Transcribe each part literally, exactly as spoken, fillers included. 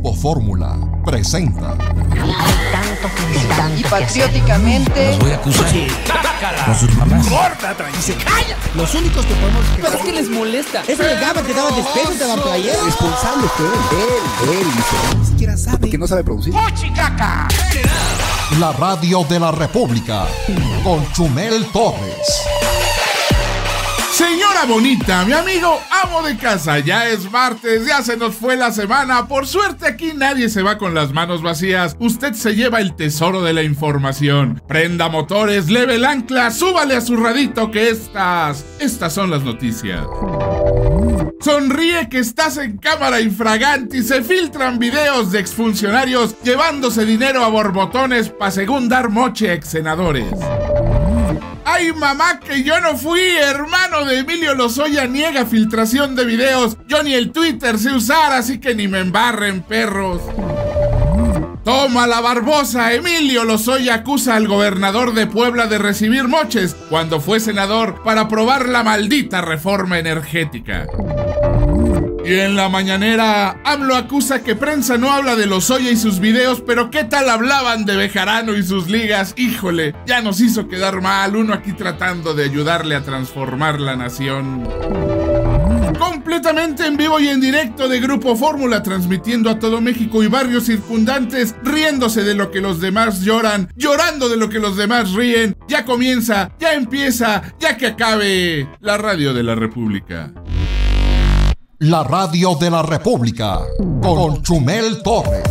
Grupo Fórmula presenta. Y patrióticamente. Los voy a acusar. Sí. Con sus mamás. Corta, se calla. Los únicos que podemos. Pero es que les molesta. Eso le daba que daba despejos de la playera. Responsable fue él. Él, él hizo. Ni siquiera sabe. Porque no sabe producir. ¡Mochicaca! La radio de la República. Con Chumel Torres. Señora bonita, mi amigo amo de casa, ya es martes, ya se nos fue la semana. Por suerte aquí nadie se va con las manos vacías. Usted se lleva el tesoro de la información. Prenda motores, leve el ancla, súbale a su radito que estas, estas son las noticias. Sonríe que estás en cámara infragante y se filtran videos de exfuncionarios llevándose dinero a borbotones pa' según dar moche a exsenadores. ¡Ay, mamá, que yo no fui! Hermano de Emilio Lozoya niega filtración de videos. Yo ni el Twitter sé usar, así que ni me embarren, perros. Toma la Barbosa. Emilio Lozoya acusa al gobernador de Puebla de recibir moches cuando fue senador para aprobar la maldita reforma energética. Y en la mañanera, AMLO acusa que prensa no habla de Lozoya y sus videos, pero ¿qué tal hablaban de Bejarano y sus ligas? Híjole, ya nos hizo quedar mal, uno aquí tratando de ayudarle a transformar la nación. Completamente en vivo y en directo de Grupo Fórmula, transmitiendo a todo México y barrios circundantes, riéndose de lo que los demás lloran, llorando de lo que los demás ríen. Ya comienza, ya empieza, ya que acabe la radio de la República. La radio de la República, con Chumel Torres.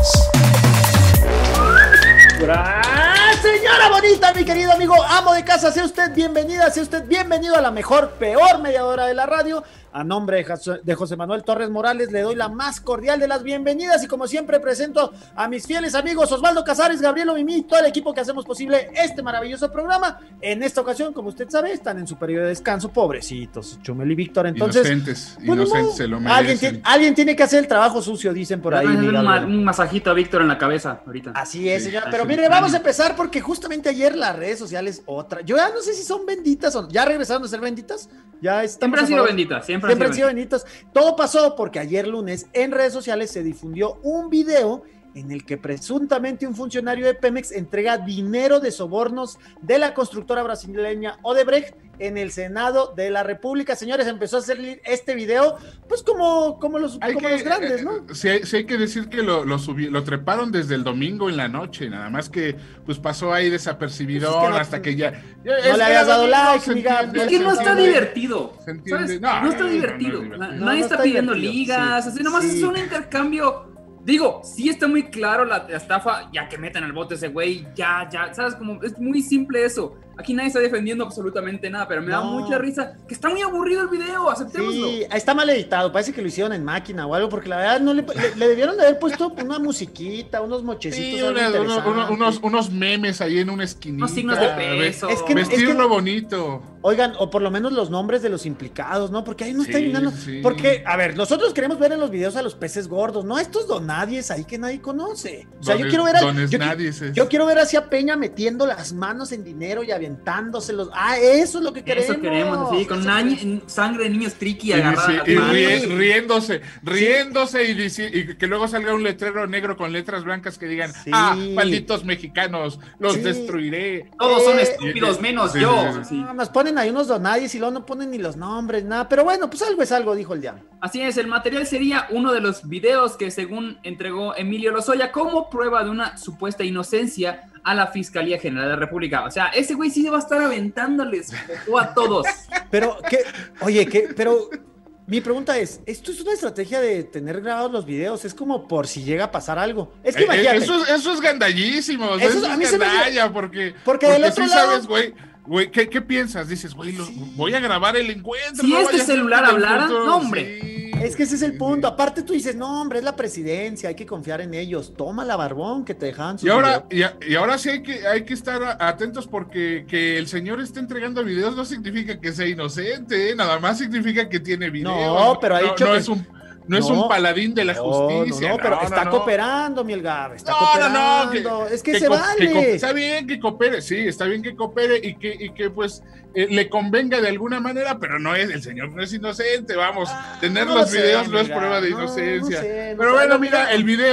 Señora bonita, mi querido amigo, amo de casa, sea usted bienvenida, sea usted bienvenido a la mejor, peor mediadora de la radio. A nombre de José Manuel Torres Morales le doy la más cordial de las bienvenidas y como siempre presento a mis fieles amigos Osvaldo Casares, Gabriel Mimi, todo el equipo que hacemos posible este maravilloso programa. En esta ocasión, como usted sabe, están en su periodo de descanso, pobrecitos, Chumel y Víctor. Entonces, inocentes, bueno, inocentes se lo merecen. Alguien tiene, alguien tiene que hacer el trabajo sucio, dicen por ahí. Un, ma un masajito a Víctor en la cabeza ahorita. Así es, sí, señora. así Pero mire, vamos a empezar porque justamente ayer las redes sociales, otra, yo ya no sé si son benditas o ya regresaron a ser benditas. Ya siempre han sido benditas, siempre, siempre han sido benditas. Todo pasó porque ayer lunes en redes sociales se difundió un video en el que presuntamente un funcionario de Pemex entrega dinero de sobornos de la constructora brasileña Odebrecht en el Senado de la República. Señores, empezó a hacer este video, pues como, como, los, como que, los grandes, ¿no? Eh, sí, sí hay que decir que lo, lo, subí, lo treparon desde el domingo en la noche, nada más que pues pasó ahí desapercibido pues es que no, hasta que ya... ya no le hayas dado like, amiga. Es que no está divertido, ¿sabes? No, no está no, divertido. No, no, no, no, Nadie no está, está pidiendo ligas, sí, así nomás sí. Es un intercambio... Digo, sí está muy claro la, la estafa, ya que metan al bote ese güey, ya, ya, ¿sabes? Como es muy simple eso. Aquí nadie está defendiendo absolutamente nada, pero me no. da mucha risa, que está muy aburrido el video, aceptémoslo. Sí, está mal editado, parece que lo hicieron en máquina o algo, porque la verdad no le, le, le debieron de haber puesto una musiquita, unos mochecitos. Sí, una, uno, unos, unos memes ahí en una esquinita. Unos signos de peso. Es que, vestirlo es que, bonito. Oigan, o por lo menos los nombres de los implicados, ¿no? Porque ahí no está sí, mirando. Sí. Porque, a ver, nosotros queremos ver en los videos a los peces gordos, no a estos donadies ahí que nadie conoce. O sea, dones, yo quiero ver a, yo, es. yo quiero ver hacia Peña metiendo las manos en dinero y aventándoselos. Ah, eso es lo que queremos. Eso queremos, sí, con una sangre de niños triqui agarrada. Sí, y ríe, riéndose, riéndose sí. y, dici, y que luego salga un letrero negro con letras blancas que digan, sí. ah, malditos mexicanos, los sí. destruiré. Todos eh, son estúpidos, y, menos sí, yo. Sí, sí, sí. No, nos ponen ahí unos donadies y luego no ponen ni los nombres, nada. Pero bueno, pues algo es algo, dijo el diablo. Así es, el material sería uno de los videos que según entregó Emilio Lozoya como prueba de una supuesta inocencia a la Fiscalía General de la República. O sea, ese güey sí va a estar aventándoles a todos. Pero, ¿qué? Oye, ¿qué? Pero mi pregunta es, ¿esto es una estrategia de tener grabados los videos? Es como por si llega a pasar algo. Es que imagínate. Eh, eso, eso es gandallísimo. Eso, eso es a mí gandalla, se me... porque, porque, porque del otro sí lado... sabes, güey. Güey, ¿qué, ¿qué piensas? Dices, güey, lo, voy a grabar el encuentro. Si no este celular hablara, no, hombre. Sí. Es que ese es el punto. Aparte tú dices, no, hombre, es la presidencia, hay que confiar en ellos. Toma la barbón que te dejan. Y ahora, y, y ahora sí hay que, hay que estar atentos porque que el señor esté entregando videos no significa que sea inocente, ¿eh? Nada más significa que tiene videos. No, pero ha dicho no, que... no es un... No, no es un paladín de la justicia. No, no, no pero no, está no, cooperando, mi Elgabe. Está no, cooperando. No, no, que, es que, que se vale. Que está bien que coopere, sí, está bien que coopere y que, y que pues eh, le convenga de alguna manera, pero no es, el señor no es inocente, vamos. Ah, tener no los sé, videos no es prueba de inocencia. No, no sé, pero bueno, mira, el video.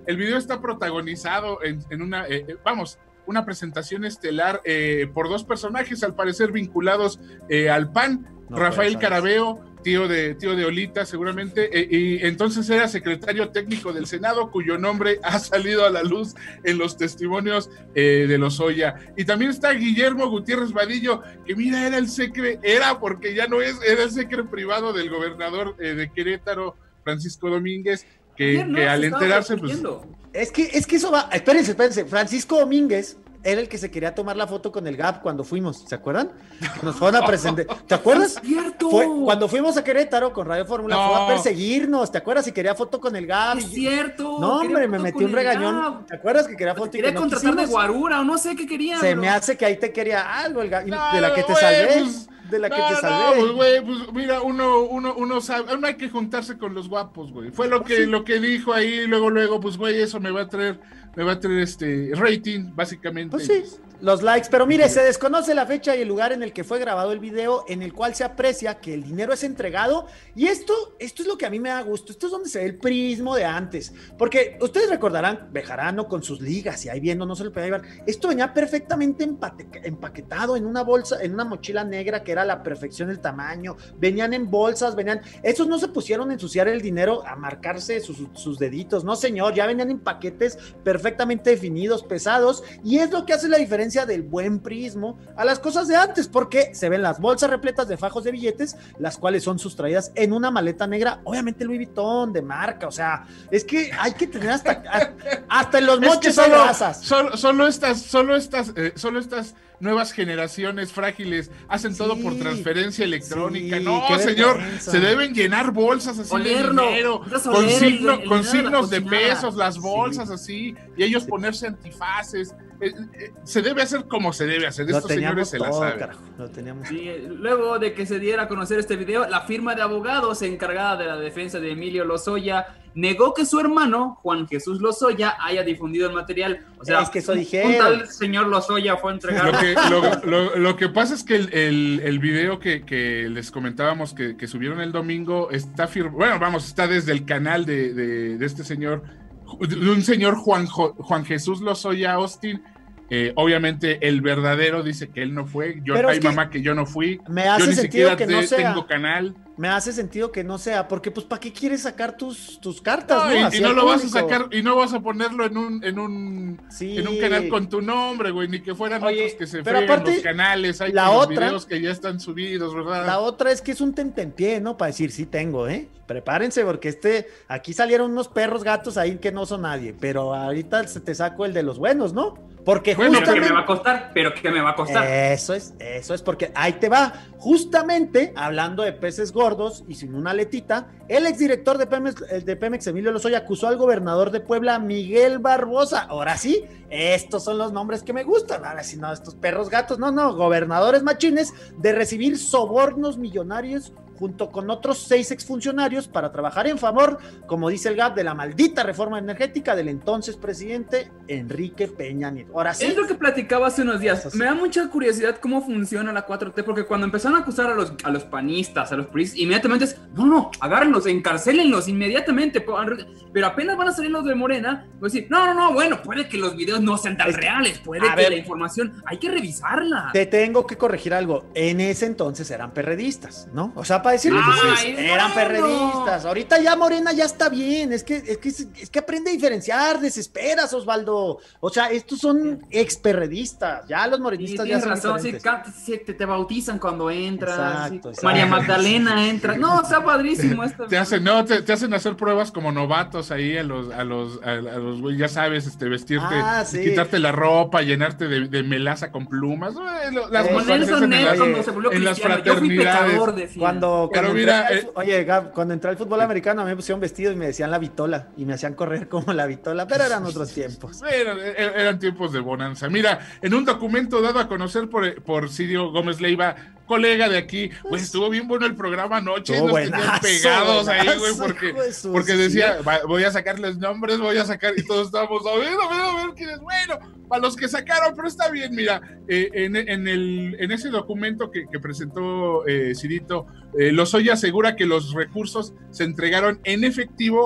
el video está protagonizado en, en una, eh, vamos, una presentación estelar eh, por dos personajes, al parecer vinculados eh, al P A N, no, Rafael Carabeo, tío de, tío de Olita seguramente, eh, y entonces era secretario técnico del Senado, cuyo nombre ha salido a la luz en los testimonios eh, de Lozoya. Y también está Guillermo Gutiérrez Vadillo, que mira, era el secre, era porque ya no es, era el secre privado del gobernador eh, de Querétaro, Francisco Domínguez, que, no, que al enterarse, pues... Es que, es que eso va, espérense, espérense, Francisco Domínguez era el que se quería tomar la foto con el Gap cuando fuimos, ¿se acuerdan? Nos fueron a presentar, ¿te acuerdas? ¡Es cierto! Fue, cuando fuimos a Querétaro con Radio Fórmula, no. fue a perseguirnos, ¿te acuerdas? Y quería foto con el Gap. ¡Es cierto! No, hombre, me metí un regañón, Gap. ¿Te acuerdas que quería foto? Quería y que contratar no de guarura o no sé qué quería. Se bro. me hace que ahí te quería algo, el Gap, no, de la que te wey, salvé. Pues... de la no, que te salvé. No, pues, güey, pues mira, uno, uno, uno sabe, no hay que juntarse con los guapos, güey. Fue lo que, sí. lo que dijo ahí, luego, luego, pues, güey, eso me va a traer, me va a traer este rating, básicamente. Pues sí, los likes, pero mire, se desconoce la fecha y el lugar en el que fue grabado el video, en el cual se aprecia que el dinero es entregado, y esto, esto es lo que a mí me da gusto, esto es donde se ve el prismo de antes, porque ustedes recordarán, Bejarano con sus ligas, y ahí viendo, no se lo podía llevar, esto venía perfectamente empate, empaquetado en una bolsa, en una mochila negra que era la perfección del tamaño, venían en bolsas, venían, esos no se pusieron a ensuciar el dinero, a marcarse sus, sus deditos, no señor, ya venían en paquetes perfectamente definidos, pesados, y es lo que hace la diferencia del buen prismo a las cosas de antes, porque se ven las bolsas repletas de fajos de billetes, las cuales son sustraídas en una maleta negra, obviamente Louis Vuitton, de marca, o sea, es que hay que tener hasta, hasta en los moches es que solo, grasas. Solo, solo estas, solo estas, eh, solo estas nuevas generaciones frágiles hacen sí, todo por transferencia electrónica. Sí, no, señor, vergüenza. Se deben llenar bolsas así Olerlo, de dinero, con, signo, el, el con signos de pesos, las bolsas sí. así, y ellos sí. ponerse antifaces. Eh, eh, se debe hacer como se debe hacer. Lo Estos señores todo, se la saben. Carajo, lo teníamos. Sí, luego de que se diera a conocer este video, la firma de abogados encargada de la defensa de Emilio Lozoya negó que su hermano, Juan Jesús Lozoya, haya difundido el material. O sea, es que eso dijeron. Un tal señor Lozoya fue entregado. Lo que, lo, lo, lo que pasa es que el, el, el video que, que les comentábamos que, que subieron el domingo está firmado, bueno, vamos, está desde el canal de, de, de este señor, de un señor Juan, Juan Jesús Lozoya Austin. Eh, obviamente el verdadero dice que él no fue, yo hay mamá que yo no fui, me hace yo ni sentido siquiera que no te, sea. tengo canal. Me hace sentido que no sea, porque pues ¿para qué quieres sacar tus, tus cartas? No, ¿no? Y, y no lo vas a sacar, y no vas a ponerlo en un, en un, sí. en un canal con tu nombre, güey, ni que fueran Oye, otros que se pero freguen aparte, los canales, hay la los otra, videos que ya están subidos, ¿verdad? La otra es que es un tentempié, ¿no? Para decir, sí tengo, ¿eh? Prepárense, porque este, aquí salieron unos perros gatos ahí que no son nadie, pero ahorita se te saco el de los buenos, ¿no? Porque bueno, justamente... pero que me va a costar, pero que me va a costar. Eso es, eso es, porque ahí te va. Justamente, hablando de peces gordos y sin una aletita, el exdirector de Pemex, de Pemex, Emilio Lozoya, acusó al gobernador de Puebla, Miguel Barbosa. Ahora sí, estos son los nombres que me gustan. Ahora sí, no, estos perros gatos, no, no, gobernadores machines, de recibir sobornos millonarios junto con otros seis exfuncionarios para trabajar en favor, como dice el Gap, de la maldita reforma energética del entonces presidente Enrique Peña Nieto. Ahora sí. Es lo que platicaba hace unos días. Me da mucha curiosidad cómo funciona la cuatro T, porque cuando empezaron a acusar a los, a los panistas, a los priistas, inmediatamente es, no, no, agárrenlos, encarcélenlos inmediatamente, pero apenas van a salir los de Morena, pues decir, no, no, no, bueno, puede que los videos no sean tan es, reales, puede que ver, la información, hay que revisarla. Te tengo que corregir algo, en ese entonces eran perredistas, ¿no? O sea, para decirles, Ay, eran bueno. perredistas, ahorita ya Morena ya está bien, es que, es que, es que aprende a diferenciar, desesperas, Osvaldo, o sea, estos son ex perredistas, ya los morenistas sí, ya son razón, diferentes. Sí, te, te bautizan cuando entras, exacto, sí. exacto. María Magdalena entra, no, está padrísimo esto. Te hacen, no, te, te hacen hacer pruebas como novatos ahí a los, a los, a, a los, ya sabes, este, vestirte, ah, sí. quitarte la ropa, llenarte de, de melaza con plumas, las eh, con Nelson Ned cuando se volvió en las cristiano, yo fui pecador de fiel. Cuando, cuando mira, entré, eh, oye, Gab, cuando entré al fútbol americano me pusieron vestido y me decían la vitola y me hacían correr como la vitola, pero eran otros tiempos. Eran, eran tiempos de bonanza. Mira, en un documento dado a conocer por, por Cirio Gómez Leiva, colega de aquí, güey, estuvo bien bueno el programa anoche, nos tenían pegados buenazo, ahí, güey, porque, porque decía, va, voy a sacarles nombres, voy a sacar, y todos estábamos, a ver, a ver, a ver quién es bueno, para los que sacaron, pero está bien, mira, eh, en, en, el, en ese documento que, que presentó eh, Cirito, eh, Lozoya asegura que los recursos se entregaron en efectivo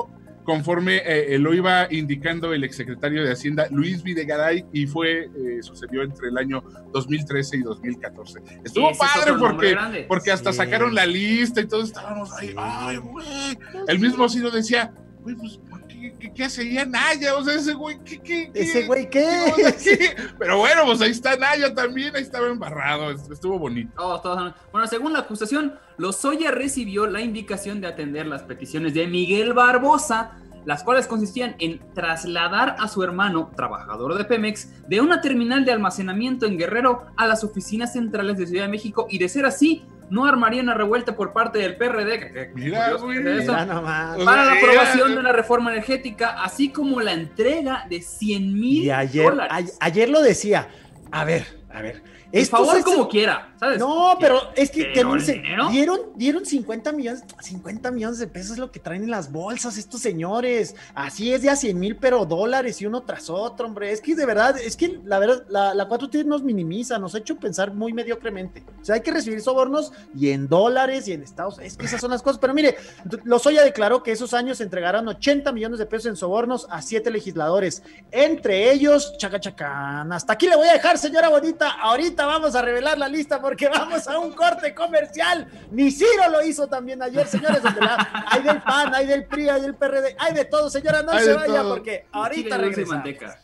conforme eh, lo iba indicando el exsecretario de Hacienda Luis Videgaray, y fue, eh, sucedió entre el año dos mil trece y dos mil catorce. Estuvo Ese padre es porque, grande. porque hasta Sí. sacaron la lista y todos estábamos ahí, Sí. ay, güey. El mismo Ciro decía, güey, pues, ¿qué, qué, qué hacía Naya? O sea, ese güey, ¿qué, qué, qué? ¿Ese güey qué? ¿Qué onda, qué? Pero bueno, pues ahí está Naya también, ahí estaba embarrado, estuvo bonito. Todos, todos. Bueno, según la acusación, Lozoya recibió la indicación de atender las peticiones de Miguel Barbosa, las cuales consistían en trasladar a su hermano, trabajador de Pemex, de una terminal de almacenamiento en Guerrero a las oficinas centrales de Ciudad de México, y de ser así, no armaría una revuelta por parte del P R D. Que, que, Mira, curioso güey. que es eso, Mira nomás. O para sea, la era- aprobación de la reforma energética, así como la entrega de cien mil Y ayer, dólares. a- ayer lo decía. A ver, a ver. El Estos favor es- como quiera, ¿sabes? No, pero es que Pero que el se- dinero. dieron, dieron cincuenta millones, cincuenta millones de pesos es lo que traen en las bolsas estos señores. Así es de a cien mil, pero dólares y uno tras otro, hombre. Es que de verdad, es que la verdad, la, la cuatro T nos minimiza, nos ha hecho pensar muy mediocremente. O sea, hay que recibir sobornos y en dólares y en Estados Unidos. Es que esas son las cosas. Pero mire, Lozoya declaró que esos años se entregarán ochenta millones de pesos en sobornos a siete legisladores. Entre ellos, chaca chacán. Hasta aquí le voy a dejar, señora bonita. Ahorita vamos a revelar la lista porque vamos a un corte comercial. Ni Ciro lo hizo también ayer, señores. Donde la, hay del P A N, hay del P R I, hay del P R D, hay de todo, señora. No Hay se de vaya todo. porque Chile, ahorita dulce y regresa. manteca.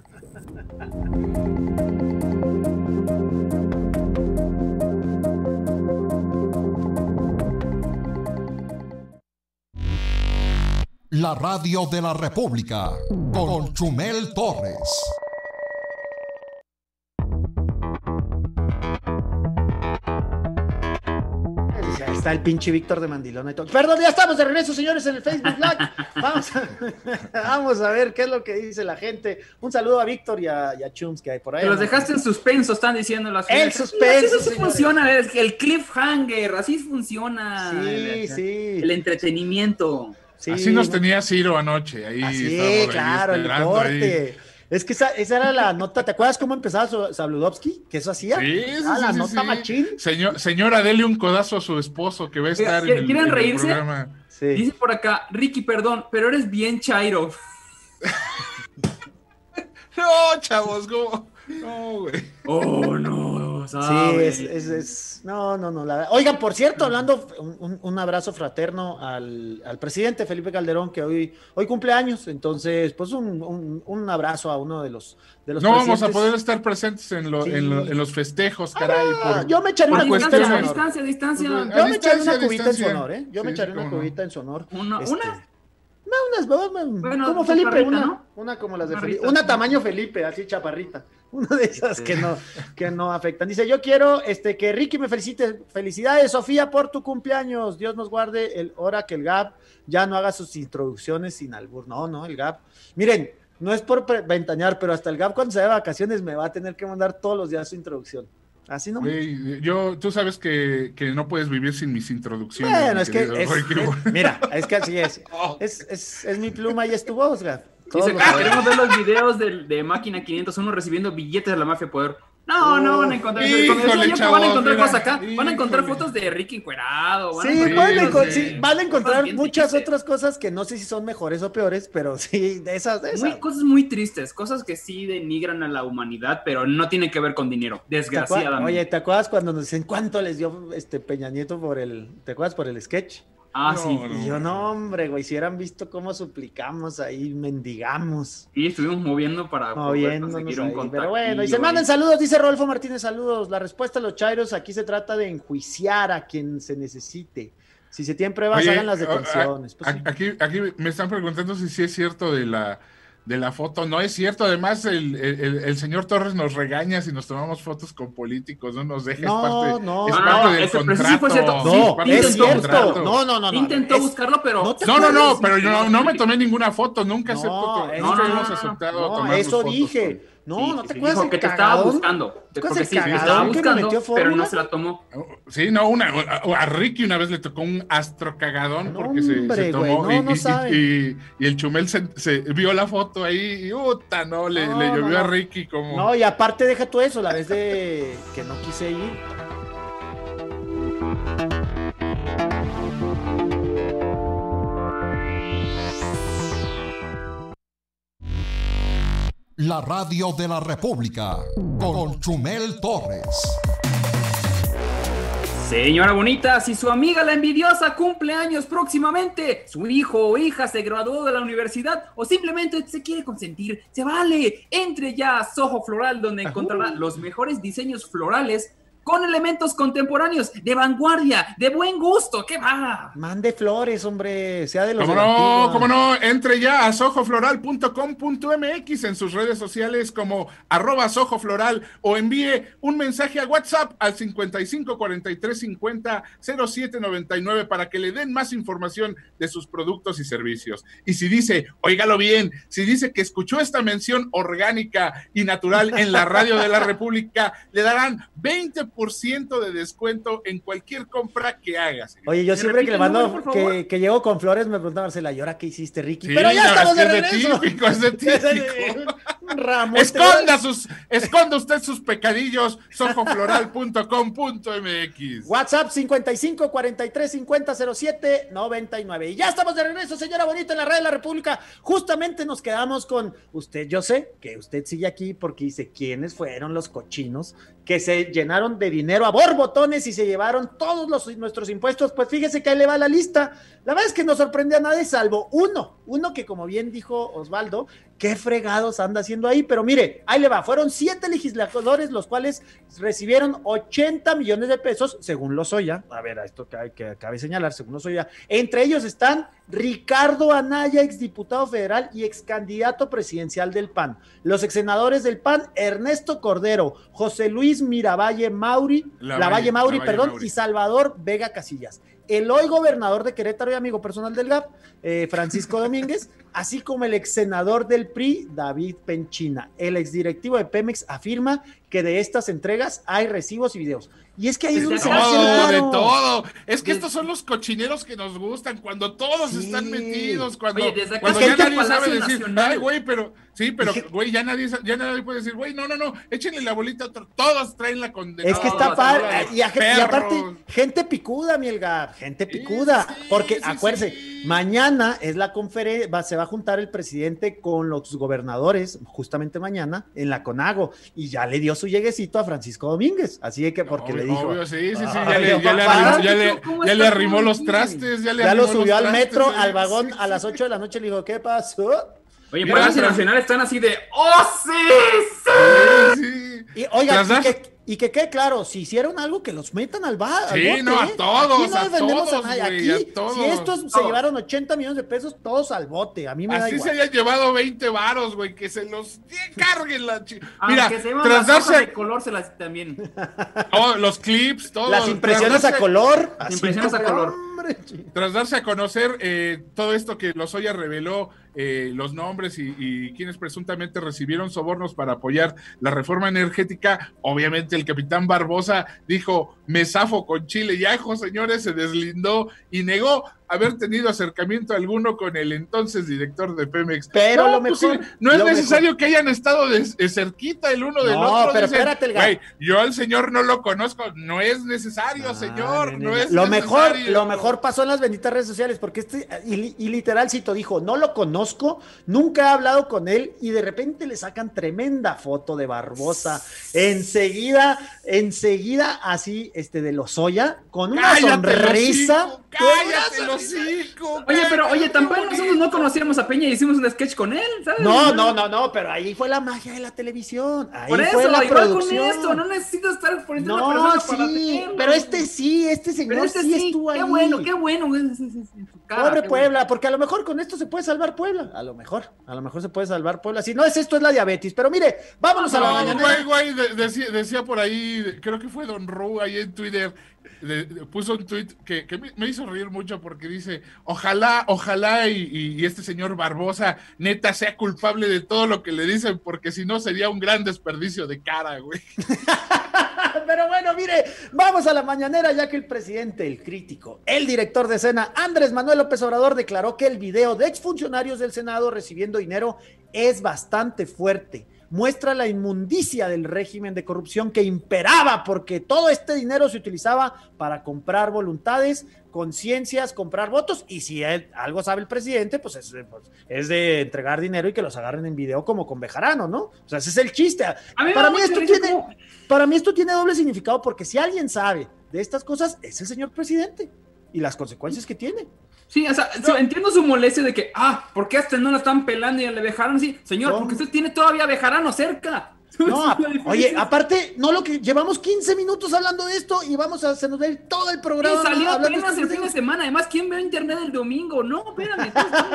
La radio de la República con Chumel Torres. Ahí está el pinche Víctor de Mandilona y todo. Perdón, ya estamos de regreso, señores, en el Facebook Live. Vamos a, vamos a ver qué es lo que dice la gente. Un saludo a Víctor y a, y a Chums que hay por ahí. Te los dejaste en suspenso, están diciendo las El señoras. suspenso, Así sí señores. funciona, es el cliffhanger, así funciona. Sí, el, sí. El entretenimiento. Sí, Así nos no- tenía Ciro anoche. Ahí Así, estábamos ahí claro, el esperando corte. ahí. Es que esa, esa era la nota. ¿Te acuerdas cómo empezaba su- Sabludovsky? ¿Que eso hacía? Sí, sí, ah, sí, la sí, nota sí. machín. Señor, señora, dele un codazo a su esposo que va a estar en el, ¿quieren en el reírse? programa. Sí. Dice por acá, Ricky, perdón, pero eres bien chairo. No, chavos, ¿cómo? No, güey. Oh, no, Sí, ¿sabes? es, es, es- no, no, no. La... Oigan, por cierto, hablando, un, un abrazo fraterno al, al presidente Felipe Calderón, que hoy, hoy cumple años. Entonces, pues un, un, un abrazo a uno de los, de los No vamos a presidentes. poder estar presentes en, lo- Sí. en, lo- en los festejos, caray. Ah, por- yo me echaré por una cubita en distancia, su cuestiones- honor. distancia, distancia. Pues, Yo A me echaré distancia, una a cubita en su distancia. honor, ¿eh? Yo me Sí, echaré sí, una cómo no. cubita en su honor. Una, Este, una. No, unas, Bueno, como tu Felipe, chaparrita, una, ¿no? una como las de Chaparrita. Felipe, una tamaño Felipe, así chaparrita, una de esas que no, que no afectan. Dice, yo quiero este, que Ricky me felicite, felicidades Sofía por tu cumpleaños, Dios nos guarde el hora que el Gap ya no haga sus introducciones sin albur, no, no, el Gap, miren, no es por pre- ventanear, pero hasta el Gap cuando se va de vacaciones me va a tener que mandar todos los días su introducción, así no. Güey, yo, tú sabes que, que no puedes vivir sin mis introducciones. Bueno, mi es que, querido es, Ricky. es- mira, es que así es, es, es, es mi pluma y es tu voz, Gap. Todos Dice lo que sabemos. queremos ver los videos de, de Máquina quinientos uno recibiendo billetes de la mafia poder. No, no van a encontrar. Híjole, Cuando decía yo que van a chavos, encontrar mira, cosas acá. Van a encontrar híjole. fotos de Ricky encuerado. Van a Sí, encontrar van a, Sí, encon- sí. sí, van a encontrar Cosas bien muchas tristes. otras cosas que no sé si son mejores o peores, pero sí, de esas, de esas. Muy- cosas muy tristes, cosas que sí denigran a la humanidad, pero no tienen que ver con dinero, ¿Te acuer- desgraciadamente. Oye, ¿te acuerdas cuando nos dicen cuánto les dio este Peña Nieto por el, ¿te acuerdas por el sketch? ah, No, sí. no. Y yo, no, hombre, güey, si hubieran visto cómo suplicamos ahí, mendigamos, Sí, estuvimos moviendo para poder moviéndonos conseguir un ahí. contacto. Pero bueno, y se mandan saludos, dice Rodolfo Martínez, saludos. La respuesta a los chairos, aquí se trata de enjuiciar a quien se necesite. Si se tienen pruebas, Oye, hagan las a- detenciones. Pues, a- sí. aquí, aquí me están preguntando si sí es cierto de la, de la foto. No es cierto. Además, el, el, el señor Torres nos regaña si nos tomamos fotos con políticos. No nos deja. No, es parte, no. es No, parte no, del ese- pero contrato. sí fue cierto. Sí, No, parte es del intentó cierto. contrato. No, no, no, no. Intentó es- buscarlo, pero. no te No, no, no, acuerdas? pero yo no, no me tomé ninguna foto. Nunca No, acepto. es- nunca no, no, hemos no, aceptado No, tomarnos eso fotos dije. No, Sí, no sí, te sí, acuerdas dijo el que te estaba cagadón? buscando. ¿Te acuerdas Porque el sí, te cagadón estaba que me buscando, metió pero no fórmula? se la tomó. con. Sí, no, una, a, a Ricky una vez le tocó un astrocagadón No, porque se, hombre, se tomó güey, no, y, no y- saben. y- y el Chumel se, se vio la foto ahí y puta, no, le, No, le no, llovió a no. Ricky como. No, y aparte deja tú eso, la vez de que no quise ir. la radio de la República, con Chumel Torres. Señora bonita, si su amiga la envidiosa cumple años próximamente, su hijo o hija se graduó de la universidad o simplemente se quiere consentir, se vale. Entre ya a Soho Floral, donde encontrará los mejores diseños florales con elementos contemporáneos, de vanguardia, de buen gusto. ¿Qué va? Mande flores, hombre, sea de los ¿Cómo de la no? antigua. ¿Cómo no? Entre ya a sojo floral punto com punto m x en sus redes sociales como arroba sojofloral o envíe un mensaje a WhatsApp al cincuenta y cinco cuarenta y tres cincuenta cero siete noventa y nueve para que le den más información de sus productos y servicios. Y si dice, óigalo bien, si dice que escuchó esta mención orgánica y natural en la radio de la República, le darán veinte por ciento de descuento en cualquier compra que hagas. Oye, yo ¿Me siempre que le repite el mando, número, por favor? que, que llego con flores, me pregunta Marcela, ¿y ahora qué hiciste, Ricky? Sí, Pero ya no, estamos es de que es de regreso. típico, es de típico. Ramón, Esconda sus, esconda usted sus pecadillos, sojofloral punto com punto m x. WhatsApp cincuenta y cinco cuarenta y tres cincuenta cero siete noventa y nueve. Y ya estamos de regreso, señora bonita, en la radio de la República. Justamente nos quedamos con usted. Yo sé que usted sigue aquí porque dice quiénes fueron los cochinos que se llenaron de dinero a borbotones y se llevaron todos los, nuestros impuestos. Pues fíjese que ahí le va la lista. La verdad es que no sorprende a nadie, salvo uno, uno que, como bien dijo Osvaldo, qué fregados anda haciendo ahí. Pero mire, ahí le va, fueron siete legisladores los cuales recibieron ochenta millones de pesos, según Lozoya. A ver, esto que, que cabe señalar, según Lozoya. Entre ellos están Ricardo Anaya, exdiputado federal y excandidato presidencial del P A N. Los exsenadores del P A N, Ernesto Cordero, José Luis Miravalle Mauri, La Lavalle Valle, Mauri, Lavalle perdón, Mauri. y Salvador Vega Casillas. El hoy gobernador de Querétaro y amigo personal del G A P, eh, Francisco Domínguez, así como el ex senador del P R I, David Penchina. El exdirectivo de Pemex afirma que de estas entregas hay recibos y videos. Y es que ahí es donde se hace Todo, de raro. todo. Es que estos son los cochineros que nos gustan, cuando todos Sí. están metidos, cuando, Oye, desde acá cuando es ya que nadie Palacio sabe decir, Nacional. ay, güey, pero, sí, pero, Dije- güey, ya nadie, ya nadie puede decir, güey, no, no, no, échenle la bolita a otro, todos traen la condena. Es que está No, padre, no, y, a- y perros. aparte, gente picuda, mi Elgar, gente picuda, Sí, porque sí, acuérdense, sí. mañana es la conferencia, se va a juntar el presidente con los gobernadores, justamente mañana, en la CONAGO, y ya le dio su lleguecito a Francisco Domínguez, así que porque Obvio, le dijo, obvio, sí, sí, sí, Ay, ya, le, ya, le, papá. arrimó, ya, le, ¿Cómo ya está le arrimó todo los aquí? trastes, ya le ya lo arrimó subió los al trastes, metro, sí, al sí, vagón, sí, a las sí. ocho de la noche, le dijo, ¿qué pasó? Oye, Mira, Palacio tras- Nacional están así de ¡oh, sí! sí! Sí, sí. Y oiga, Tras y dar- que, y que quede claro, si hicieron algo, que los metan al bar. Sí, al bote, no, a ¿eh? todos, Aquí no a defendemos todos, a nadie. güey, Aquí, a todos. si estos se Todos. llevaron ochenta millones de pesos, todos al bote. A mí me da Así igual. se hayan llevado veinte varos, güey, que se los carguen la chi... Mira, Aunque se van tras las hojas de darse color, se las también. oh, los clips, todo. Las impresiones tras a darse- color. así Impresiones a como- color. Hombre, chi- Tras darse a conocer eh, todo esto que Lozoya reveló, eh, los nombres y, y quienes presuntamente recibieron sobornos para apoyar la reforma energética, obviamente el capitán Barbosa dijo, me zafo con chile y ajo, señores, se deslindó y negó haber tenido acercamiento alguno con el entonces director de Pemex. Pero lo pues mejor- sí, no es lo necesario mejor- que hayan estado de, de cerquita el uno del No, otro. pero dicen, espérate, el ga- "Güey, yo al señor no lo conozco, no es necesario, Ah, señor, nene, no es lo mejor, necesario". lo mejor pasó en las benditas redes sociales, porque este, y, y literal cito, dijo, no lo conozco, nunca he hablado con él, y de repente le sacan tremenda foto de Barbosa, enseguida, enseguida, así, este, de Lozoya, con una ¡Cállate, sonrisa. hocico! ¡Cállate, el hocico! Oye, pero oye, cállate, tampoco bonito. nosotros no conocíamos a Peña y hicimos un sketch con él, ¿sabes? No, no, no, no, pero ahí fue la magia de la televisión, ahí Por fue eso, la igual producción. con esto, no necesito estar por encima de la No, persona para sí, tenerlo. pero este sí, este señor Pero este sí, sí, estuvo ahí. qué bueno, qué bueno. es- es- es- en su cara, Pobre qué Puebla, porque a lo mejor con esto se puede salvar Puebla. A lo mejor, a lo mejor se puede salvar Puebla. Si no es esto, es la diabetes. Pero mire, vámonos a la No, mañanera. güey, güey, de- decía, decía por ahí, de- creo que fue Don Ru ahí en Twitter, de- de- puso un tweet que, que me, me hizo reír mucho porque dice, ojalá, ojalá y, y- y este señor Barbosa neta sea culpable de todo lo que le dicen, porque si no sería un gran desperdicio de cara, güey. Pero bueno, mire, vamos a la mañanera, ya que el presidente, el crítico, el director de escena, Andrés Manuel López Obrador, declaró que el video de exfuncionarios del Senado recibiendo dinero es bastante fuerte. muestra la inmundicia del régimen de corrupción que imperaba, porque todo este dinero se utilizaba para comprar voluntades, conciencias, comprar votos, y si él, algo sabe el presidente, pues es, pues es de entregar dinero y que los agarren en video como con Bejarano, ¿no? O sea, ese es el chiste. Mí para, mí esto tiene, como... para mí esto tiene doble significado, porque si alguien sabe de estas cosas, es el señor presidente y las consecuencias que tiene. Sí, o sea, no. entiendo su molestia de que, ah, ¿por qué hasta no la están pelando y le Bejarano? Sí, señor, no. porque usted tiene todavía Bejarano cerca. No, oye, aparte, no lo que llevamos quince minutos hablando de esto y vamos a hacer todo el programa. Y salió apenas el fin de semana. Además, ¿quién ve internet el domingo? No, espérame.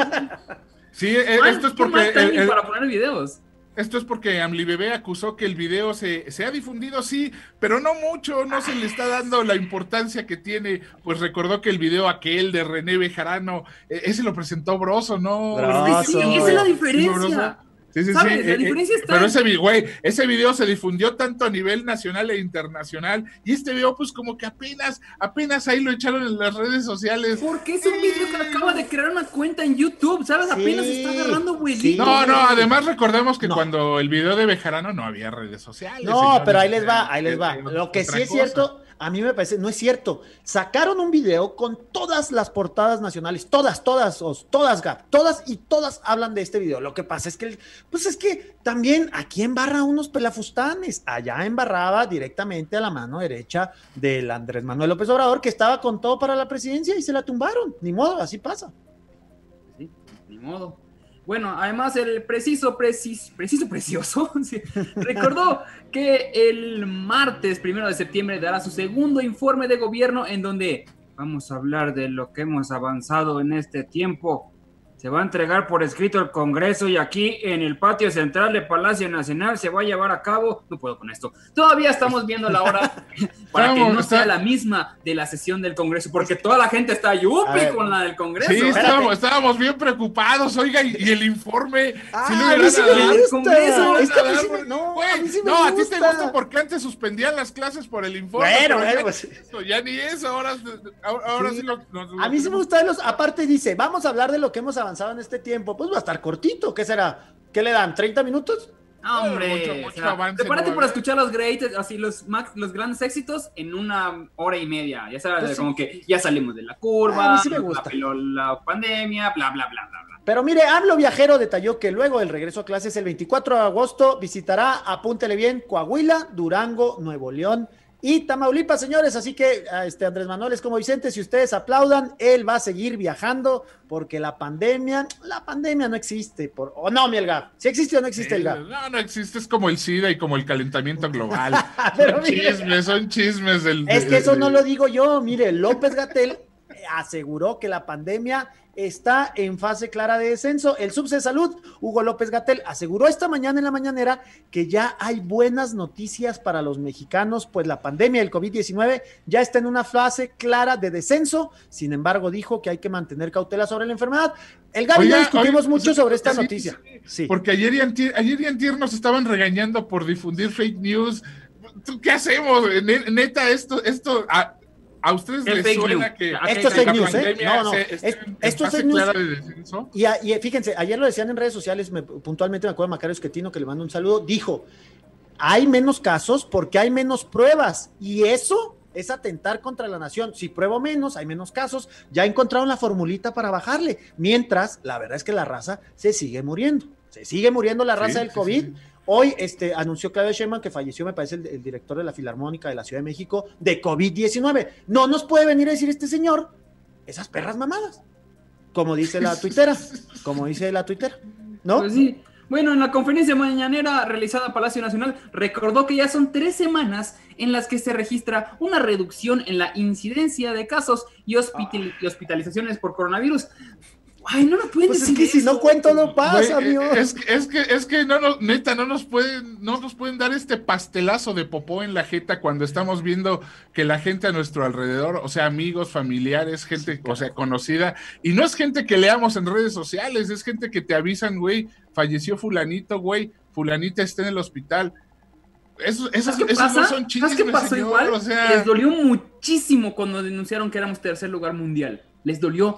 Sí, esto es porque el, el, para poner videos. Esto es porque AmliBebé acusó que el video se, se ha difundido, sí, pero no mucho, no se le está dando la importancia que tiene. Pues recordó que el video aquel de René Bejarano, ese lo presentó Broso, ¿no? Broso. Sí, esa es la diferencia. Sí, sí, ¿sabes? sí. La eh, diferencia eh, está... Pero ese, güey, ese video se difundió tanto a nivel nacional e internacional, y este video pues como que apenas, apenas ahí lo echaron en las redes sociales. Porque es un eh... video que acaba de crear una cuenta en YouTube, ¿sabes? Sí, apenas está agarrando vuelito. Sí. No, no, además recordemos que no. cuando el video de Bejarano no había redes sociales. No, señores, pero ahí les va, ahí les va. Lo que sí es cosa. cierto... A mí me parece, no es cierto. Sacaron un video con todas las portadas nacionales, todas, todas, todas, Gap, todas y todas hablan de este video. Lo que pasa es que, pues es que también aquí embarra unos pelafustanes. Allá embarraba directamente a la mano derecha del Andrés Manuel López Obrador, que estaba con todo para la presidencia y se la tumbaron. Ni modo, así pasa. Sí, ni modo. Bueno, además el preciso, preciso, preciso, precioso, sí, recordó que el martes primero de septiembre dará su segundo informe de gobierno en donde vamos a hablar de lo que hemos avanzado en este tiempo. Se va a entregar por escrito al Congreso y aquí en el patio central de Palacio Nacional se va a llevar a cabo, no puedo con esto, todavía estamos viendo la hora para Vamos, que no está... sea la misma de la sesión del Congreso, porque toda la gente está yupi con la del Congreso. Sí, estábamos, estábamos bien preocupados, oiga, y, y el informe... Ah, si no a mí sí me gusta. Congreso, es que a mí sí me, no, Güey, a mí sí me no, gusta. a ti te gusta porque antes suspendían las clases por el informe. Bueno, bueno, ya, pues, eso, ya ni eso, ahora, ahora, ahora sí, sí lo, lo, lo... A mí sí me gusta, los, aparte dice, vamos a hablar de lo que hemos avanzado en este tiempo. Pues va a estar cortito, ¿qué será? ¿Qué le dan? ¿treinta minutos? Hombre, mucho, mucho o sea, avance, prepárate no, para escuchar los great, así los max, los grandes éxitos en una hora y media. Ya sabes, pues como sí. que ya salimos de la curva, a mí sí me gusta. La, la pandemia, bla, bla, bla, bla, bla. Pero mire, AMLO Viajero detalló que luego del regreso a clases el veinticuatro de agosto visitará, apúntele bien, Coahuila, Durango, Nuevo León y Tamaulipas, señores, así que este Andrés Manuel es como Vicente, si ustedes aplaudan, él va a seguir viajando, porque la pandemia, la pandemia no existe, por, o no, mi el Gap, si existe o no existe el Gap. No, no existe, es como el SIDA y como el calentamiento global. Pero son mire, chismes, son chismes del... Es que eso no lo digo yo, mire, López-Gatell aseguró que la pandemia está en fase clara de descenso. El subsecretario de Salud, Hugo López-Gatell, aseguró esta mañana en la mañanera que ya hay buenas noticias para los mexicanos, pues la pandemia del covid diecinueve ya está en una fase clara de descenso. Sin embargo, dijo que hay que mantener cautela sobre la enfermedad. El Gaby y yo discutimos oye, mucho sobre esta sí, noticia. Sí. Porque ayer y, antier, ayer y antier nos estaban regañando por difundir fake news. ¿Qué hacemos? Neta, esto... esto a, ¿A ustedes les suena news. que esto es fake news, eh? No, no, se, es, esto es fake news. De y, a, y fíjense, ayer lo decían en redes sociales, me, puntualmente me acuerdo de Macario Esquetino, que le mando un saludo, dijo, hay menos casos porque hay menos pruebas, y eso es atentar contra la nación. Si pruebo menos, hay menos casos, ya encontraron la formulita para bajarle, mientras, la verdad es que la raza se sigue muriendo, se sigue muriendo la raza sí, del COVID. Sí, sí. Hoy este, anunció Claudia Sheinbaum que falleció, me parece, el, el director de la Filarmónica de la Ciudad de México de covid diecinueve. No nos puede venir a decir este señor esas perras mamadas, como dice la tuitera, como dice la tuitera, ¿no? Pues sí. Bueno, en la conferencia mañanera realizada en Palacio Nacional, recordó que ya son tres semanas en las que se registra una reducción en la incidencia de casos y, hospital- y hospitalizaciones por coronavirus. Ay, no lo pueden pues decir. Es que si no cuento no pasa, Güey, amigo. Es, es que, es que no, no, neta, no nos pueden, no nos pueden dar este pastelazo de popó en la jeta cuando estamos viendo que la gente a nuestro alrededor, o sea, amigos, familiares, gente, o sea, conocida, y no es gente que leamos en redes sociales, es gente que te avisan, güey, falleció fulanito, güey, fulanita está en el hospital. Eso, eso, ¿Sabes qué eso pasa? no son chismes, ¿Sabes qué pasó señor? igual? O sea... Les dolió muchísimo cuando denunciaron que éramos tercer lugar mundial. Les dolió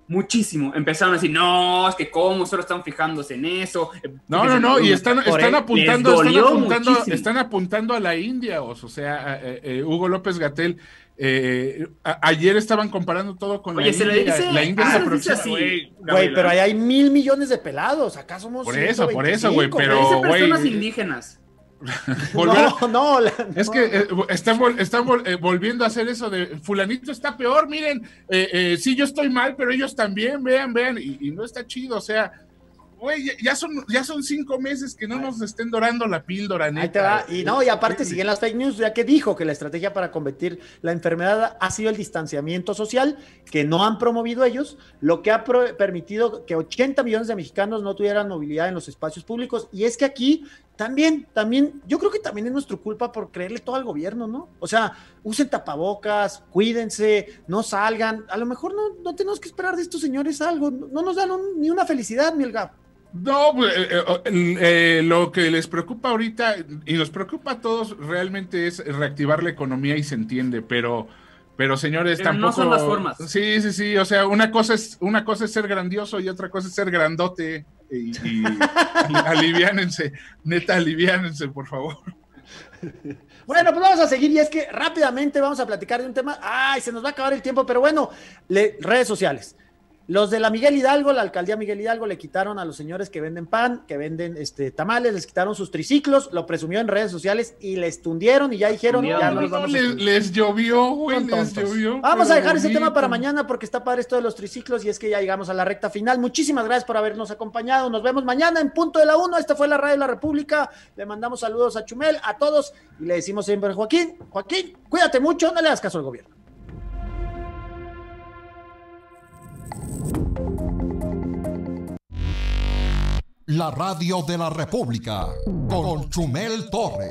muchísimo. Empezaron a decir, no, es que cómo solo están fijándose en eso. No, no, no, y están, están apuntando, están apuntando, muchísimo. están apuntando a la India, o sea, eh, eh, Hugo López-Gatell. Eh, a, ayer estaban comparando todo con Oye, la se India. Le dice, la India ah, se se aproxima, así, güey. Güey, pero ahí hay mil millones de pelados. Acá somos. Por eso, por eso, güey, Se pero, dice güey. personas indígenas. Volver, no, no, la, es no. que eh, están, vol, están vol, eh, volviendo a hacer eso de fulanito está peor, miren, eh, eh, sí, yo estoy mal, pero ellos también, vean, vean, y, y no está chido, o sea, güey, ya, ya son ya son cinco meses que no nos estén dorando la píldora, neta. Ahí te va, y no, y aparte siguen las fake news, ya que dijo que la estrategia para combatir la enfermedad ha sido el distanciamiento social, que no han promovido ellos, lo que ha pro- permitido que ochenta millones de mexicanos no tuvieran movilidad en los espacios públicos, y es que aquí también, también, yo creo que también es nuestra culpa por creerle todo al gobierno, ¿no? O sea, usen tapabocas, cuídense, no salgan, a lo mejor no, no tenemos que esperar de estos señores algo, no, no nos dan un, ni una felicidad, ni el gap. No, eh, eh, eh, lo que les preocupa ahorita, y nos preocupa a todos, realmente es reactivar la economía y se entiende, pero, pero señores, Pero tampoco... no son las formas. Sí, sí, sí, o sea, una cosa es, una cosa es ser grandioso y otra cosa es ser grandote, y, y aliviánense, neta, aliviánense, por favor. Bueno, pues vamos a seguir y es que rápidamente vamos a platicar de un tema. Ay, se nos va a acabar el tiempo, pero bueno, le, redes sociales. Los de la Miguel Hidalgo, la alcaldía Miguel Hidalgo, le quitaron a los señores que venden pan, que venden este, tamales, les quitaron sus triciclos, lo presumió en redes sociales y les tundieron y ya dijeron, Tundieron. ya No, no los no, vamos a les, extender. les llovió, güey, Son les tontos. llovió. Vamos a pero dejar ese bonito. tema para mañana porque está padre esto de los triciclos y es que ya llegamos a la recta final. Muchísimas gracias por habernos acompañado. Nos vemos mañana en punto de la una. Esta fue la Radio de la República. Le mandamos saludos a Chumel, a todos y le decimos siempre, Joaquín, Joaquín, cuídate mucho, no le hagas caso al gobierno. La Radio de la República con Chumel Torres.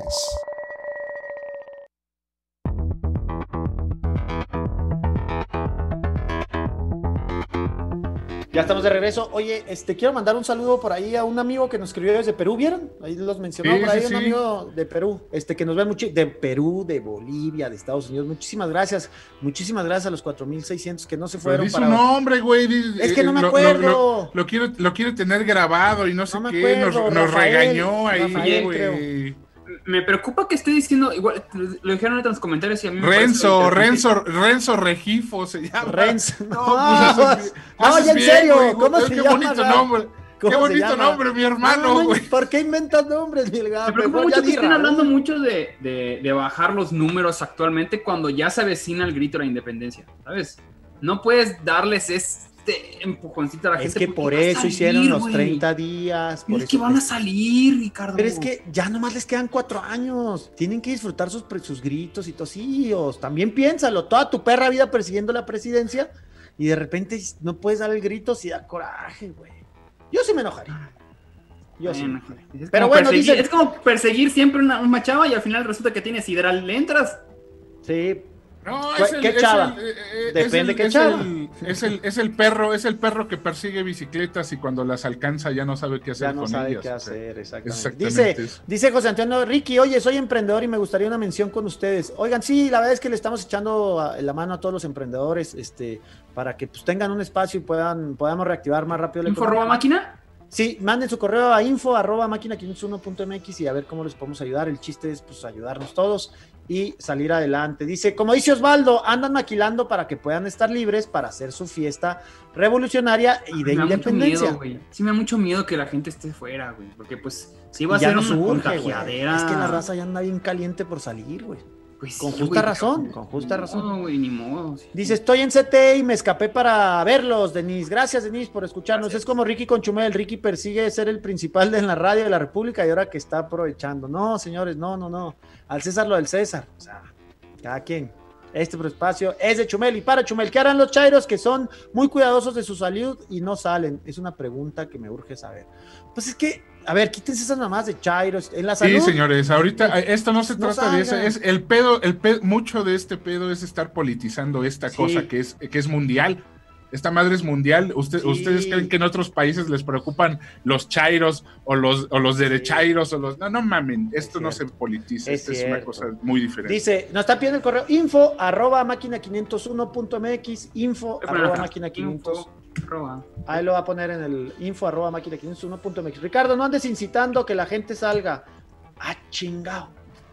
Ya estamos de regreso. Oye, este quiero mandar un saludo por ahí a un amigo que nos escribió desde Perú, ¿vieron? Ahí los mencionó Sí, por ahí sí, un sí. amigo de Perú, este que nos ve mucho de Perú, de Bolivia, de Estados Unidos. Muchísimas gracias. Muchísimas gracias a los cuatro mil seiscientos que no se Pero fueron di su para nombre, güey. di- Es que no me eh, lo- acuerdo. Lo, lo, lo quiere, lo quiere tener grabado y no sé No me qué. acuerdo, nos nos Rafael, regañó ahí, Rafael, güey. Me preocupa que esté diciendo, igual, lo dijeron ahorita en los comentarios y a mí me Renzo, parece Renzo, Renzo Regifo se llama. Renzo. No, No, pues haces- no, haces ya en bien, serio, güey. ¿cómo se Qué llama, bonito Gab? nombre. ¿Cómo Qué se bonito llama? nombre, mi hermano, No, no, güey. ¿por qué inventas nombres, Milga? Me preocupa Mejor mucho ya que di estén Raúl. hablando mucho de, de, de bajar los números actualmente cuando ya se avecina el grito de la independencia, ¿sabes? No puedes darles este empujoncito a la Es gente. que porque por va a eso salir, hicieron los güey. treinta días. Pero Por es que eso van a salir, Ricardo. Pero es que ya nomás les quedan cuatro años. Tienen que disfrutar sus, pre- sus gritos y tosillos. También piénsalo. Toda tu perra vida persiguiendo la presidencia y de repente no puedes dar el grito si da coraje, güey. Yo sí me enojaría. Yo sí. Bueno, me enojaría. es Pero como bueno, perseguir- dice. es como perseguir siempre una, una chava y al final resulta que tiene sidral. ¿Le entras? Sí. No, ¿Qué- es el, qué es chava? el, eh, eh, Depende es qué el, chava. Es el, es, el, es el perro, es el perro que persigue bicicletas y cuando las alcanza ya no sabe qué hacer Ya no con sabe ellas. qué o sea, hacer, exactamente. exactamente Dice, eso. dice José Antonio Ricky, oye, soy emprendedor y me gustaría una mención con ustedes. Oigan, sí, la verdad es que le estamos echando a- la mano a todos los emprendedores, este, para que pues tengan un espacio y puedan, podamos reactivar más rápido la ¿Info economía. roba máquina? Sí, manden su correo a info arroba máquina quinientos uno punto m x y a ver cómo les podemos ayudar. El chiste es pues ayudarnos todos y salir adelante. Dice, como dice Osvaldo, andan maquilando para que puedan estar libres para hacer su fiesta revolucionaria y de Me da mucho independencia. miedo, güey. Sí me da mucho miedo que la gente esté fuera, güey. Porque pues sí va a Y ya ser no una surge, güey. contagiadera. Es que la raza ya anda bien caliente por salir, güey. Pues Con sí, justa güey, razón, pero- con justa ni razón. modo, güey, ni modo. sí. Dice, estoy en C T y me escapé para verlos, Denise. Gracias, Denise, por escucharnos. Gracias. Es como Ricky con Chumel. Ricky persigue ser el principal de en la radio de la República y ahora que está aprovechando. No, señores, no, no, no. Al César lo del César. O sea, cada quien. Este espacio es de Chumel y para Chumel. ¿Qué harán los chairos que son muy cuidadosos de su salud y no salen? Es una pregunta que me urge saber. Pues es que, a ver, quítense esas mamás de chairos. En la salud. Sí, señores, ahorita eh, esto no se No trata de eso, salgan. es el pedo, el pedo, mucho de este pedo es estar politizando esta Sí. cosa que es, que es mundial. Esta madre es mundial. Usted, Sí. ¿Ustedes creen que en otros países les preocupan los chairos o los, o los derechairos o los... No, no mamen, esto no se cierto. politiza, Es esto es una cierto. cosa muy diferente. Dice, nos está pidiendo el correo info arroba máquina quinientos uno punto m x, info Voy a poner arroba acá, máquina quinientos Arroba. Ahí lo va a poner en el info arroba máquina quinientos uno punto m x. Ricardo, no andes incitando que la gente salga. Ah, chingado.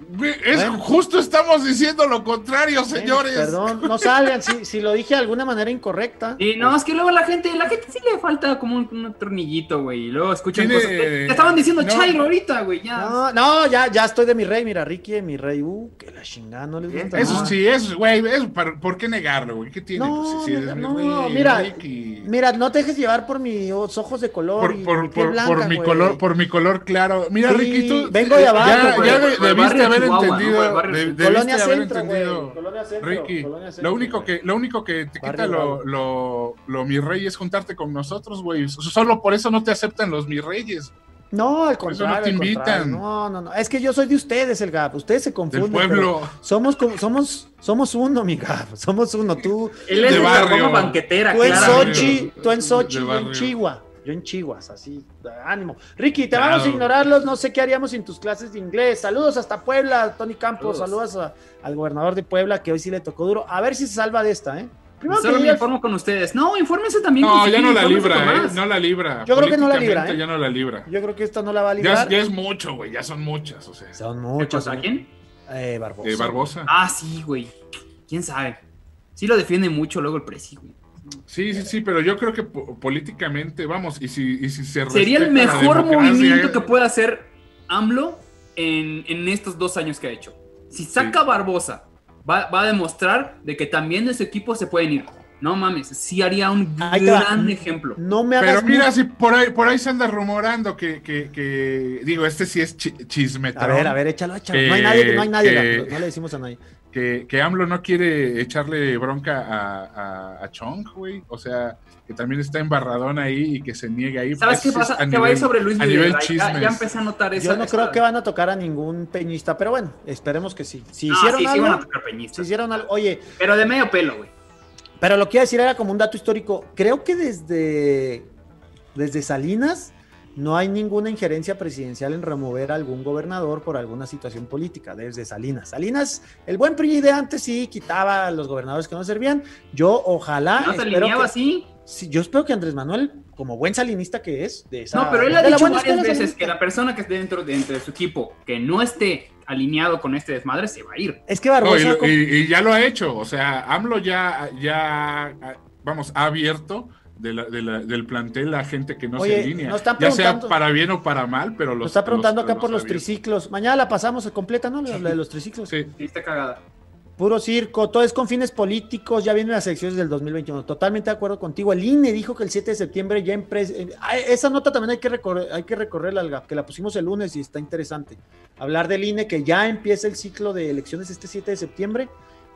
Es Bueno. justo estamos diciendo lo contrario, señores. Eh, perdón, no salgan, si, si lo dije de alguna manera incorrecta. Y no, es que luego la gente, la gente sí le falta como un, un tornillito, güey. Y luego escuchan Tiene- cosas. Te, te estaban diciendo no. Chairo ahorita, güey, ya. No, no, ya, ya estoy de mi rey, mira, Ricky de mi rey. Uh, que la chingada, no les gusta. Eso nada. sí, eso, güey, eso, ¿por ¿por qué negarlo, güey? ¿Qué tiene? No, Pues, si eres mi no, güey, mira, Ricky. Mira, no te dejes llevar por mis ojos de color. Por, y por, mi piel por, blanca, por mi güey. color, por mi color claro. Mira, Sí, Ricky, tú vengo de abajo, ya, güey. ya Por de- el debiste barrio haber Chihuahua, ¿no? entendido, Por el barrio de- Chihuahua. debiste Colonia haber Centro, entendido, güey. Colonia Centro, Ricky. Colonia Centro, Lo único güey. que, lo único que te quita Barrio lo, Bravo. lo, lo mi rey es juntarte con nosotros, güey. Solo por eso no te aceptan los mi reyes No, al Por eso no contrario. te al contrario. invitan. No, no, no. Es que yo soy de ustedes, el Gap. Ustedes se del confunden. pueblo. pero Somos, como- somos, somos uno, mi Gap. Somos uno. Tú, Él es de de la barrio. goma banquetera, tú en claramente. Sochi, tú en Sochi, De yo en barrio. Chihuahua. Yo en Chihuas, así, ánimo. Ricky, te Claro. vamos a ignorarlos, no sé qué haríamos sin tus clases de inglés. Saludos hasta Puebla, Tony Campos, Saludos. saludos, a- al gobernador de Puebla, que hoy sí le tocó duro. A ver si se salva de esta, ¿eh? Primero que Solo me digas- informo con ustedes. No, infórmense también. No, con ya Civil, no la infórmense con libra, eh. más. No la libra. Yo creo que no la libra, Políticamente ¿eh? Ya no la libra. Yo creo que esta no la va a Ya, librar. es- ya es mucho, güey. Ya son muchas, o sea. Son ¿Qué muchos. cosa? ¿A quién? Eh, Barbosa. Eh, Barbosa. Ah, sí, güey. ¿Quién sabe? Sí lo defiende mucho luego el presi, güey. Sí, sí, sí, pero yo creo que po- políticamente, vamos, y si, y si se Sería el respeta la mejor democracia, movimiento eh, que pueda hacer AMLO en, en estos dos años que ha hecho. Si saca Sí. Barbosa, va, va a demostrar de que también de su equipo se pueden ir. No mames, sí haría un Ahí te va. gran ejemplo. No me Pero hagas. mira, mu- si por ahí, por ahí se anda rumorando que, que, que digo, este sí es chi- chismetón. A ver, a ver, échalo, échalo. Que- no hay nadie, no hay nadie, que- Gap, no le decimos a nadie. Que, que AMLO no quiere echarle bronca a, a, a Chong, güey. O sea, que también está embarradón ahí y que se niega ahí. ¿Sabes qué Eso es pasa? a Que va a ir nivel- sobre Luis a nivel Videgaray. Ya, chismes. ya empecé a notar eso. Yo no creo que van a tocar a ningún peñista, pero bueno, esperemos que sí. Si hicieron sí, sí algo, van a tocar peñistas. si hicieron algo, oye, Pero de medio pelo, güey. pero lo que iba a decir era como un dato histórico. Creo que desde, desde Salinas no hay ninguna injerencia presidencial en remover a algún gobernador por alguna situación política, desde Salinas. Salinas, el buen P R I de antes sí quitaba a los gobernadores que no servían. Yo ojalá. No te espero alineaba que- así. sí, yo espero que Andrés Manuel, como buen salinista que es, de esa. No, pero él de ha la dicho buena varias escuela veces salinista. que la persona que esté dentro de, dentro de su equipo que no esté alineado con este desmadre se va a ir. Es que No, Barbosa. y, lo- como- y- y ya lo ha hecho. O sea, AMLO ya, ya ah, vamos, ha abierto de la- de la- del plantel a gente que no Oye, se alinea. nos están Ya sea preguntando- para bien o para mal, pero los. Nos está preguntando los- acá por los ha abierto. triciclos. Mañana la pasamos completa, ¿no? La, la de los triciclos. Sí. Sí, está cagada. Puro circo, todo es con fines políticos, ya vienen las elecciones del dos mil veintiuno. Totalmente de acuerdo contigo. El I N E dijo que el siete de septiembre ya en pres- eh, ah, esa nota también hay que recorrer, hay que recorrerla, al Gap, que la pusimos el lunes y está interesante. Hablar del I N E que ya empieza el ciclo de elecciones este siete de septiembre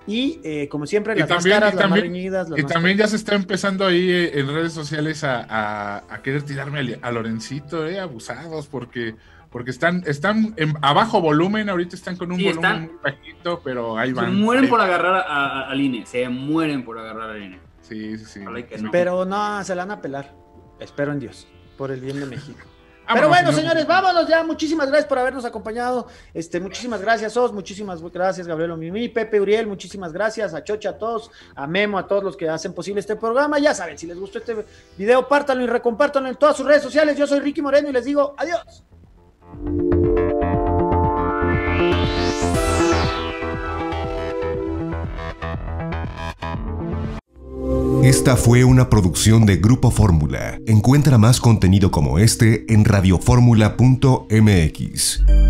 y eh, como siempre Y las también- más caras, y las también- más reñidas, las Y más- también ya se está empezando ahí eh, en redes sociales a, a- a querer tirarme al- a, Lorencito, eh, abusados, porque, porque están, están en, a bajo volumen, ahorita están con un Sí, volumen están- muy bajito, pero ahí Se van. mueren Eh, por agarrar a- a- al I N E. Se mueren por agarrar al I N E. Sí, sí, sí. Ojalá y que no. Pero no, se la van a pelar. Espero en Dios, por el bien de México. Pero Vámonos, bueno, señor. señores, vámonos ya. Muchísimas gracias por habernos acompañado. Este, muchísimas gracias, Os. Muchísimas gracias, Gabriel Omimi, Pepe Uriel. Muchísimas gracias a Chocha, a todos, a Memo, a todos los que hacen posible este programa. Ya saben, si les gustó este video, pártanlo y recompártanlo en todas sus redes sociales. Yo soy Ricky Moreno y les digo adiós. Esta fue una producción de Grupo Fórmula. Encuentra más contenido como este en radioformula punto m x.